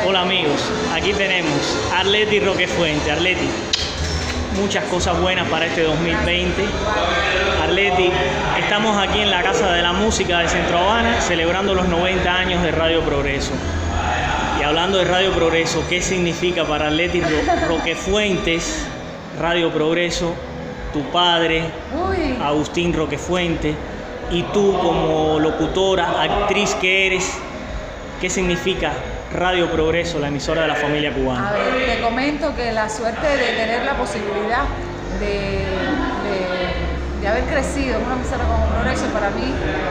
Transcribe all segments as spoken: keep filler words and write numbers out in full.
Hola amigos, aquí tenemos a Arleti Roquefuente. Arleti, muchas cosas buenas para este dos mil veinte. Arleti, estamos aquí en la Casa de la Música de Centro Habana celebrando los noventa años de Radio Progreso. Y hablando de Radio Progreso, ¿qué significa para Arleti Roquefuentes Radio Progreso, tu padre, Uy. Agustín Roquefuente, y tú como locutora, actriz que eres? ¿Qué significa Radio Progreso, la emisora de la familia cubana? A ver, te comento que la suerte de tener la posibilidad de, de, de haber crecido en una emisora como Progreso para mí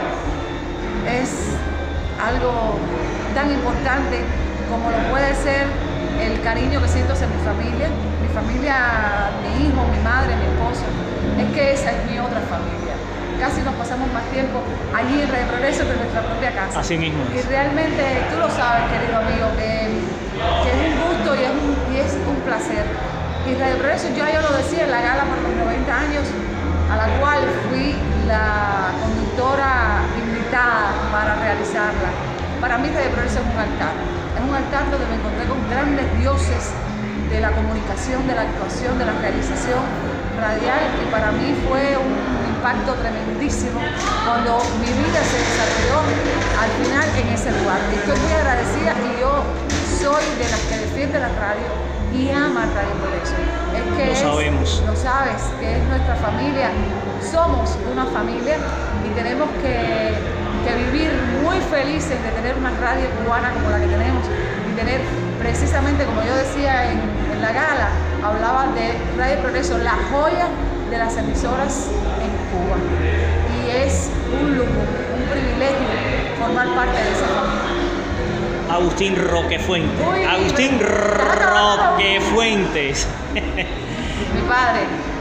es algo tan importante como lo puede ser el cariño que siento hacia mi familia, mi familia, mi hijo, mi madre, mi esposo. Es que esa es mi otra familia. Casi nos pasamos más tiempo allí en Radio Progreso que en nuestra propia casa. Así mismo es. Y realmente tú lo sabes, querido amigo, que, que es un gusto y es un, y es un placer. Y Radio Progreso, yo ya lo decía en la gala por los noventa años, a la cual fui la conductora invitada para realizarla. Para mí Radio Progreso es un altar. Es un altar donde me encontré con grandes dioses de la comunicación, de la actuación, de la realización radial, y para mí fue un impacto tremendísimo cuando mi vida se desarrolló al final en ese lugar. Estoy muy agradecida y yo soy de las que defiende la radio y ama Radio Progreso. Es que lo es, sabemos. Lo sabes, que es nuestra familia. Somos una familia y tenemos que, que vivir muy felices de tener una radio cubana como la que tenemos y tener precisamente, como yo decía en, en la gala, hablaba de Radio Progreso, la joya de las emisoras en Cuba. Y es un lujo, un privilegio formar parte de esa familia. Agustín Roquefuente. Uy, Agustín Roquefuentes. Mi padre,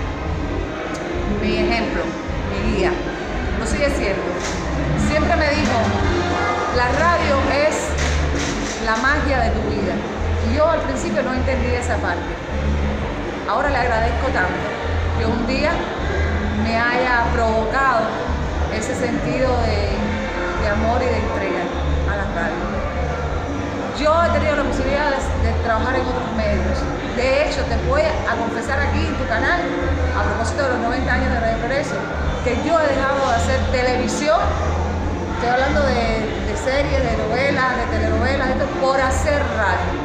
mi ejemplo, mi guía, lo sigue siendo. Siempre me dijo, la radio es la magia de tu vida. Y yo al principio no entendí esa parte. Ahora le agradezco tanto que un día me haya provocado ese sentido de, de amor y de entrega a la radio. Yo he tenido la posibilidad de, de trabajar en otros medios. De hecho, te voy a confesar aquí en tu canal, a propósito de los noventa años de Radio Progreso, que yo he dejado de hacer televisión. Estoy hablando de, de series, de novelas, de telenovelas, esto, por hacer radio.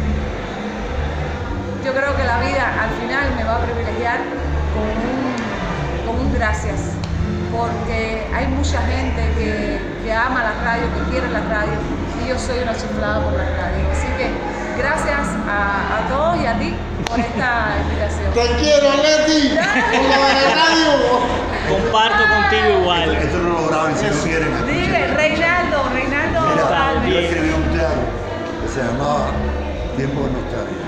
Yo creo que la vida al final me va a privilegiar con un, con un gracias, porque hay mucha gente que, que ama la radio, que quiere la radio, y yo soy una chiflada por la radio. Así que gracias a, a todos y a ti por esta invitación. ¡Te quiero, Arleti! ¡Por lo de la radio! Comparto contigo igual. Esto, esto no lo graban si no quieren. Dile, Reinaldo, Reinaldo. Mira, yo escribí un teatro que se llamaba Tiempo de Nostalgia.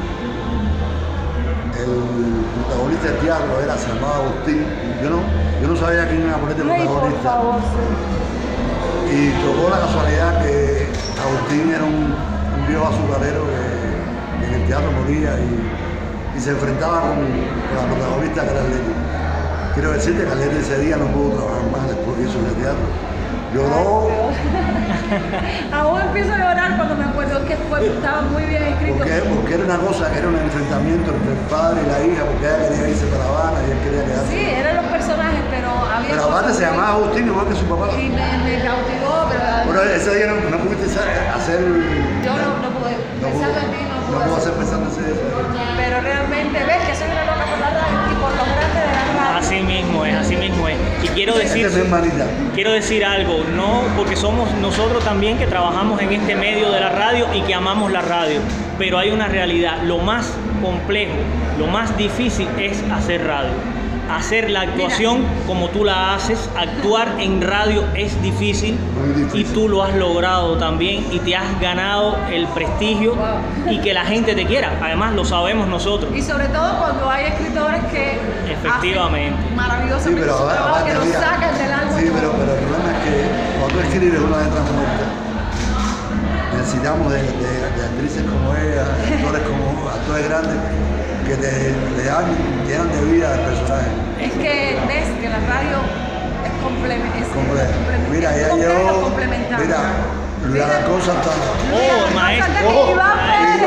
El protagonista del teatro era, se llamaba Agustín. Yo no, yo no sabía quién iba a poner de protagonista. Por favor, sí. Y tocó la casualidad que Agustín era un, un viejo azucarero que en el teatro moría y, y se enfrentaba con, con la protagonista que era Arleti. Quiero decirte que Arleti ese día no pudo trabajar más después que hizo en el teatro. Lloró. Aún empiezo a llorar cuando me acuerdo que fue, estaba muy bien escrito. Porque, porque era una cosa, era un enfrentamiento entre el padre y la hija, porque ella quería irse para La Habana y él quería quedarse. Sí, eran los personajes, pero había... Pero aparte se llamaba Agustín igual que su papá. Y me, me cautivó, pero... Bueno, ese día no, no pudiste hacer... Yo no, no pude, no pensando pudo, en ti no no pude pudo hacer hacer. pensando en eso. Pero realmente, ves que soy una loca por la radio y por los grandes de la radio. Así mismo es, así mismo es. Y quiero decir, Esta es mi hermanita. quiero decir algo, no porque somos nosotros también que trabajamos en este medio de la radio y que amamos la radio, pero hay una realidad, lo más complejo, lo más difícil es hacer radio. Hacer la actuación Mira. como tú la haces, actuar en radio es difícil, difícil y tú lo has logrado también y te has ganado el prestigio wow. y que la gente te quiera, además lo sabemos nosotros. Y sobre todo cuando hay escritores que efectivamente hacen maravillosamente sí, su trabajo, que nos sacan del alma. Sí, pero, pero el problema es que cuando tú escribes una letra muerta, necesitamos de, de, de actrices como ella, actores como actores grandes, que te, le dan, llenan de vida al personaje. Es que ves que la radio es complementaria. Comple mira, ya llegó. Mira, la cosa está. Oh, maestro. Oh,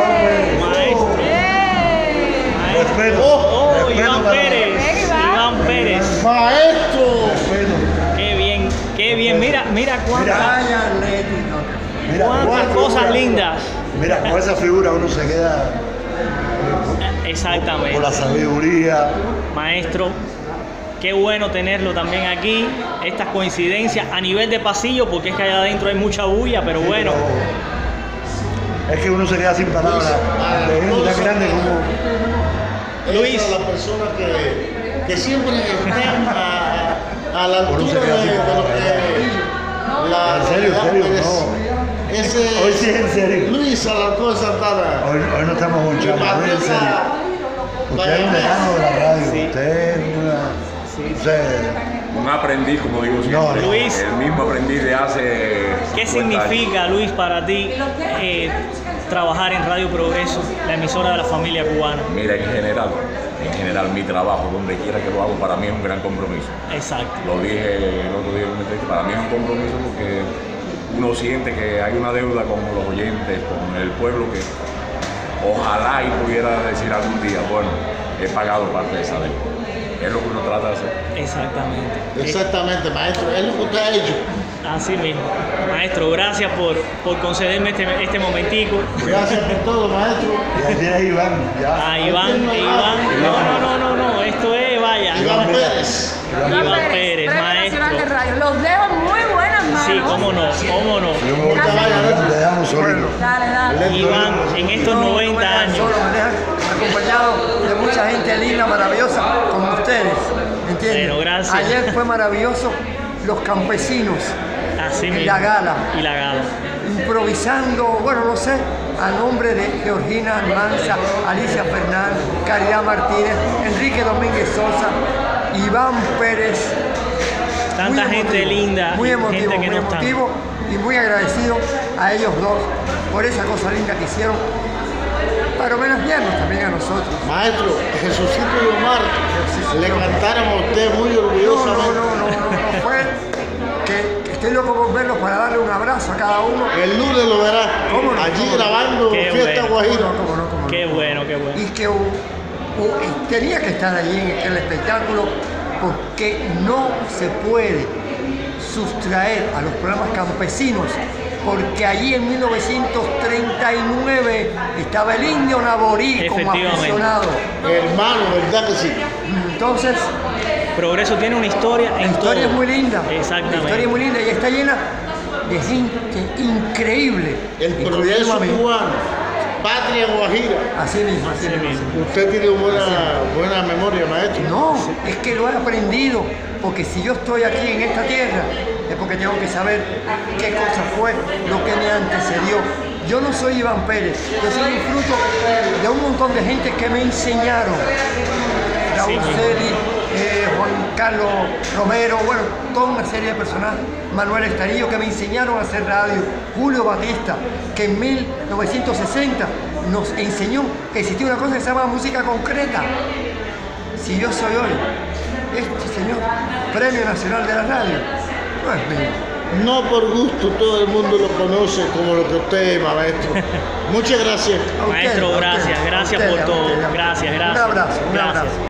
Mira cuántas, Mira, mira, cuántas con esa cosas figura- lindas. Mira, con esa figura uno se queda Exactamente. con la sabiduría. Maestro, qué bueno tenerlo también aquí. Estas coincidencias a nivel de pasillo, porque es que allá adentro hay mucha bulla, pero bueno. Es que uno se queda sin palabras. De gente tan grande como. Luis. Esa es la persona que, que siempre están a, a la Uno se altura de, queda sin de lo palabras. que la En serio, en realidad serio, merece. no. Ese Hoy sí es en serio. Luis Alarcón Santana. Hoy, hoy no estamos Mi bonchando, hoy en serio. patriota Usted es un decano de la radio. Sí. Usted es una. Sí. Usted. Un aprendiz, como digo siempre. No, no. Luis. El mismo aprendiz de hace. ¿Qué cincuenta años. significa, Luis, para ti eh, trabajar en Radio Progreso, la emisora de la familia cubana? Mira, en general, en general, mi trabajo, donde quiera que lo hago, para mí es un gran compromiso. Exacto. Lo dije el otro día en una entrevista, para mí es un compromiso porque uno siente que hay una deuda con los oyentes, con el pueblo, que ojalá y pudiera decir algún día, bueno, he pagado parte de esa deuda. Es lo que uno trata de hacer. Exactamente. Exactamente, maestro. Es lo que usted ha hecho. Así mismo. Maestro, gracias por, por concederme este, este momentico. Gracias por todo, maestro. Y ahí tiene a Iván. Ya. A Iván, Iván. No, no, no, no, no. Esto es, vaya. Iván Pérez. Iván Pérez, Premio maestro. Nacional de Radio. Los dejo muy buenas manos. Sí, cómo no, cómo no. Yo me voy a Gracias. le damos solo. Dale, dale. Iván, en estos noventa años. Solo me dejan acompañado de mucha gente linda, maravillosa, como ustedes. ¿Entienden? Bueno, gracias. Ayer fue maravilloso los campesinos Así y mismo. la gala, Y la gala. improvisando, bueno, no sé, a nombre de Georgina Almanza, Alicia Fernández, Caridad Martínez, Enrique Domínguez Sosa, Iván Pérez. Tanta Muy gente emotivo, linda, muy y emotivo, gente que muy no está. emotivo y muy agradecido a ellos dos por esa cosa linda que hicieron para homenajearnos también a nosotros. Maestro, Jesucito y Omar le cantaron a usted muy No, no, orgullosamente. no, no, no, no fue que estoy loco por verlos para darle un abrazo a cada uno. El lunes lo verá ¿Cómo no? allí ¿Cómo no? grabando Qué Fiesta bueno. Guajira. Cómo no, cómo no. Qué bueno, qué bueno. Y que hu- hu- y tenía que estar allí en el espectáculo porque no se puede sustraer a los programas campesinos, porque allí en mil novecientos treinta y nueve estaba el indio Naborí como Efectivamente. aficionado. Hermano, ¿verdad que sí? Entonces, Progreso tiene una historia en la historia todo. es muy linda. La Exactamente. historia es muy linda y está llena de gente increíble. El incluyendo progreso a mí. cubano, patria guajira. Así mismo, así, Así mismo. mismo. Usted tiene buena, buena memoria, maestro. No, es que lo he aprendido, porque si yo estoy aquí en esta tierra, es porque tengo que saber qué cosa fue lo que me antecedió. Yo no soy Iván Pérez, yo soy un fruto de un montón de gente que me enseñaron. Raúl Sí. Celi, eh, Juan Carlos Romero, bueno, toda una serie de personajes, Manuel Estarillo, que me enseñaron a hacer radio, Julio Batista, que en mil novecientos sesenta nos enseñó que existía una cosa que se llama música concreta. Si yo soy hoy este señor Premio Nacional de la Radio, no es mío. No por gusto todo el mundo lo conoce como lo que usted es, maestro. Muchas gracias. A ustedes, Maestro, a gracias, ustedes, a gracias ustedes, por a todo. ustedes. Gracias, gracias. Un abrazo, un Gracias. abrazo.